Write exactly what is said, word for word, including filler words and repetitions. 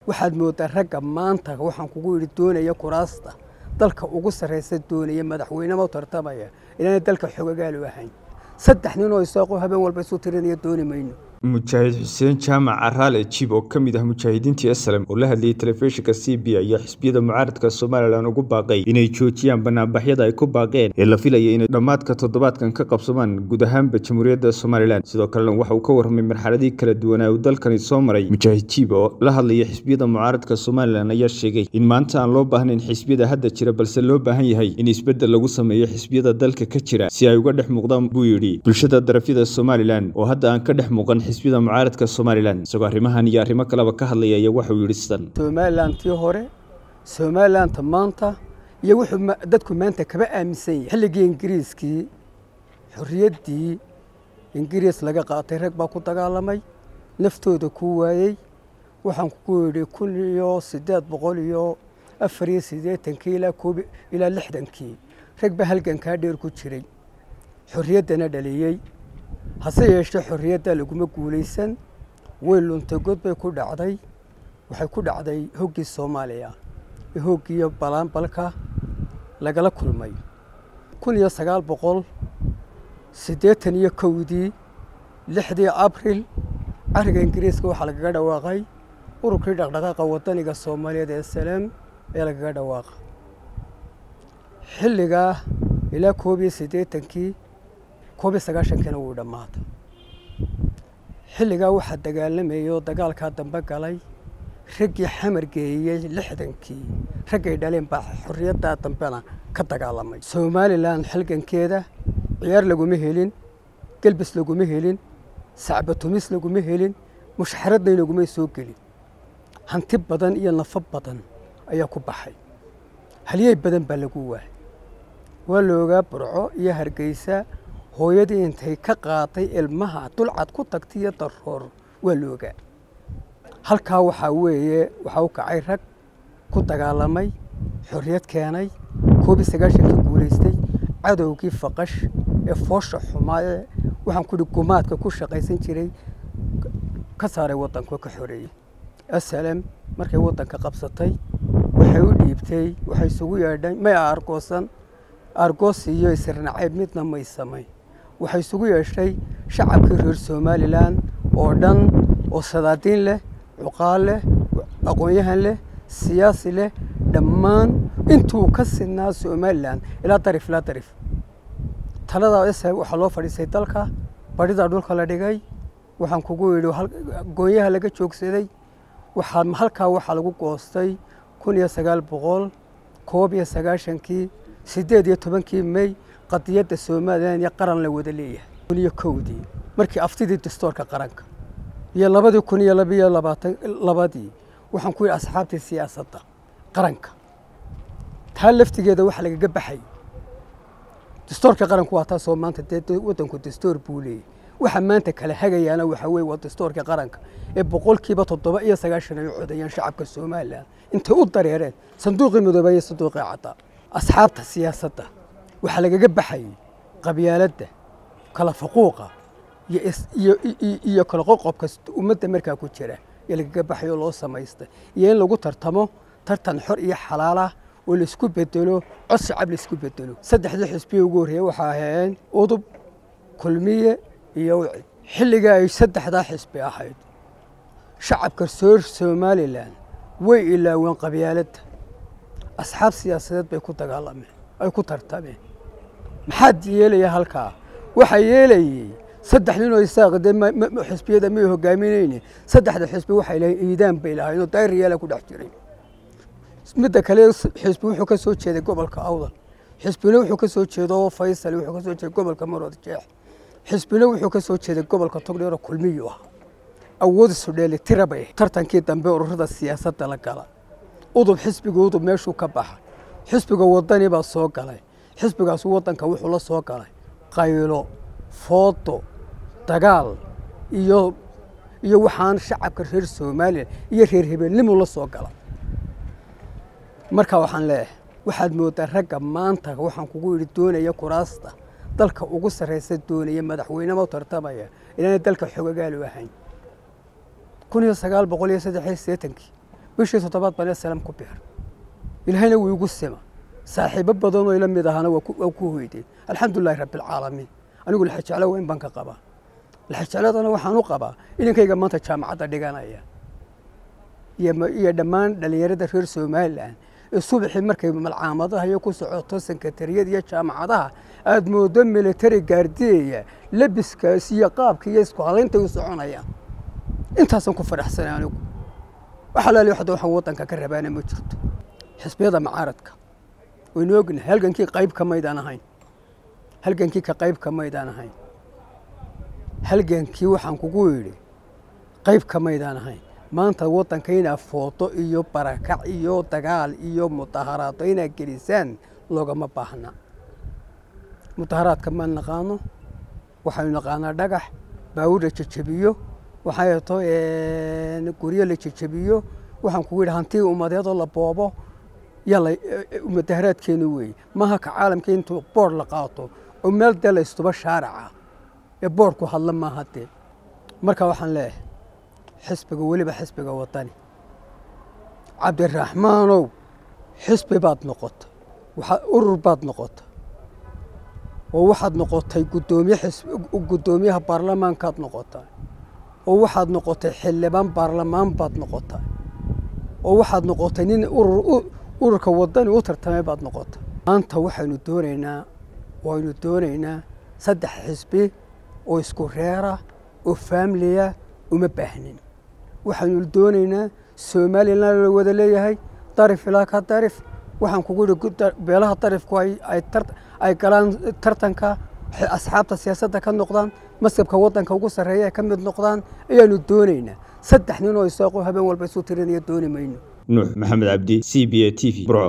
waxaad moodaa ragga maanta waxaan kugu yiri doonaya kuraasta dalka ugu sareysa doonaya madaxweynimo tartamaya inay dalka xogagaal u ahayn saddex nin oo isaaqo habeen walba isu tirinaya dooni mayno mujaahid xuseen jaamac caraale jib oo kamid ah mujaahidiintii aslam oo la hadlayay telefishinka C B ayaa xisbiyada mucaaradka Soomaaliland ugu baaqay inay joojiyaan banaanbaxyada ay ku baaqeen ee la filayay inay dhamaadka toddobaadkan ka qabsamaan guud ahaanba jamhuuriyadda Soomaaliland sidoo kale waxa uu ka warramay marxaladii kala duwan ee dalkani soo maray mujaahid jib oo la hadlayay xisbiyada mucaaradka Soomaaliland ayaa sheegay in maanta aan loo baahnayn xisbiyada hadda jira balse loo baahan yahay in isbedel lagu sameeyo xisbiyada dalka ka jira si ay uga dhex muuqdaan buu yiri bulshada darafyada Soomaaliland oo hadda aan ka dhex muuqan xisbiyada mucaaradka Soomaaliland isagoo arrimahan iyo arrimo kale ka hadlaya ayaa waxa uu yiri sidan Soomaaliland tii hore Soomaaliland maanta iyo wuxuu dadku maanta kaba aaminsan yahay xilligii Ingiriiskii xorriyaddii Ingiriis laga qaatay rag baa ku dagaalamay naftooda ku waayay waxaan ku yiri kun iyo siddeed boqol iyo afar iyo siddeetan ilaa koob ilaa lixdan rag baa halgan ka dheer ku jiray xorriyaddana dhaliyay hase yeeshee xorriyadda laguma guuleysan way luntay god bay ku dhacday waxay ku dhacday hoggii Soomaaliya ee hoggiyo balanbalka lagala kulmay kun iyo sagaal boqol siddeetan iyo kowdii lixdii Abriil ariga Ingiriiska waxa laga dhawaaqay ururkii dhaqdhaqaaqa wadaniga Soomaaliyeed ee Salaam ee laga dhawaaqay xilliga ilaa koob iyo siddeetan koob iyo sagaashan kana uu dhamaatay xilliga waxa dagaalamayo dagaalka dambe galay raggii xamar geeyay lixdankii raggay dhaleen baa xorriyadda dambena ka dagaalamay Soomaaliland halgankeeda ciyaar laguma helin galbis laguma helin sacbatumis laguma helin mushxaradna laguma soo gelin hanti badan iyo nafo badan ayaa ku baxay haliyay badan baa lagu waayay waa looga burco iyo Hargeysa hooyadii intay ka qaatay ilmaha dulcad ku tagtay daroor waa looga halka waxa weeye waxa uu kacay rag ku dagaalamay xorriyad keenay koob iyo sagaashan ka guuleystay cadowgii faqash ee foosha xumaay waxaan ku dhigumaadka ku shaqaysan jiray ka saaray wadanka ka xoreeyay asalaam markay wadanka qabsatay waxay u dhiibtay waxay isugu yeedhay ma argoosan argoos iyo isirnacayb midna ma samay waxay isugu yeeshay shacabka reer Soomaaliland oo dhan oo sadaadiin leh cuqaal leh aqoonyahan leh siyaasi leh dhammaan intuu ka sinaa Soomaaliland ila tarif la tarif talada isay waxa loo fadhiisay dalka barida dhulka la dhigay waxaan kugu yiri gooyaha laga joogsaday waxa halka waxa lagu goostay kun iyo sagaal boqol koob iyo sagaashan siddeed iyo toban May qadiyadda Soomaaliland iyo qaran la wada leeyahay kun iyo kowdii markii aftidii dastuurka qaranka iyo labadii kun iyo laba iyo labaatan labadii waxaan ku yiri asxaabtii siyaasadda qaranka taa laftigeeda waxa laga baxay dastuurka qaranku waa taas oo maanta wadanku dastuur buu leeyahay waxa maanta kala hagayaana waxa weeye waa dastuurka qaranka ee boqolkiiba toddoba iyo sagaashan ay codayaan shacabka Soomaaliland inta u dareereen sanduuqii midoobay iyo sanduuqii cadda asxaabta siyaasadda waxa laga baxay qabyaaladda kala faquuqa iyo iyo kala qoqobka ummadda markaa ku jira ee laga baxay oo loo sameystay iyo in lagu tartamo tartan xor iyo xalaal ah oo la isku bedelo cod shacab la isku bedelo saddexdii xisbi ugu horeeyay waxa ahayn udub kulmiye iyo xilliga ay saddexda xisbi ahayd shacabka reer Soomaaliland way ilaaween qabyaaladda asxaab siyaasadeed bay ku dagaalameen ay ku tartameen maxaa yeelaya halka waxa yeelayay saddex nin oo isaaqday xisbiyada ma hogaaminayeen saddexda xisbi waxay leeyihiin iidaan bay lahaayeen daayiriyada ku dhex jiray midda kale xisbi wuxuu ka soo jeeday gobolka Awdal xisbina wuxuu ka soo jeedo Faysal wuxuu ka soo jeeday gobolka Marood Jeex xisbina wuxuu ka soo jeeday gobolka Togdheer kulmiyo ah awood isu dheeli tirabay tartankii dambe ururada siyaasadda la gala udub xisbigoodu meeshuu ka baxay xisbiga wadani baa soo galay xisbigaas wadanka wuxuu la soo galay qaylo footo dagaal iyo iyo waxaan shacabka reer Soomaaliya iyo reer Hibeelnimo la soo galay marka waxaan leeyahay waxaad moodaa ragga maanta waxaan kugu yiri doonaya kuraasta dalka ugu sareysa doonaya madaxweynimo tartamaya inay dalka xogagaal u ahayn kun iyo sagaal boqol iyo saddex iyo siddeetan bishii toddobaad baan salaam ku beer ilaahayna wuu igu sima saaxiibo badan oo ila mid ahana waa ku hoyday alxamdulillahi rabbil caalamiin anigu la xajalo weyn baan ka qabaa la xajaladana waxaan u qabaa inankayga maanta jaamacadda dhiganaya iyo dhammaan dhalinyarada reer Soomaaliland ee subaxii markay malcaamadaha iyo ku socoto sekretariyada iyo jaamacadaha aad moodo military gaardiya labiskaas iyo qaabka iyo isku halaynta u soconayaan intaasan ku faraxsanahay anigu waxa la leeyahay waxaan wadanka ka rabaana ma jirto xisbiyada mucaaradka waynu ognahay halgankii qayb ka maydaan ahayn halgankii ka qayb ka maydaan ahayn halgankii waxaan kugu yiri qayb ka maydaan ahayn maanta wadankayna footo iyo barakac iyo dagaal iyo mudaharaad ayna gelisaan loogama baahna mudaharaadka ma naqaano waxaynu naqaanaa dhagax baawda jajabiyo waxay too ee guriyo la jajabiyo waxaan kugu yiri hanti umadeed oo la boobo yalla mudaharaadkeenu weey maaha ka caalamka intuu boor la qaato oo meel dal istuba shaarica ee boorku hadla ma hadee marka waxaan leeyahay xisbiga waliba xisbiga wadani Cabdiraxmaanow xisbi baad noqotay waxa urur baad noqotay oo waxaad noqotay gudoomiye xisbi gudoomiyaha baarlamaankaad noqotay oo waxaad noqotay xildhibaan baarlamaan baad noqotay oo waxaad noqotay nin urur ururka wadani u tartamay baad noqotay maanta waxaynu doonaynaa waynu doonaynaa saddex xisbi oo isku reera oo family uma baahnin waxaanu doonaynaa Soomaaliland la wada leeyahay tarif ilaa ka tarif waxaan kugu yiri beelaha tarifku ay ay galaan tartanka asxaabta siyaasadda ka noqdaan masabka wadanka ugu sareeya ka mid noqdaan ayaanu doonaynaa saddex nin oo isaaqo habeen walba soo tirinaya dooni mayno Nuux Maxamed Cabdi C B A T V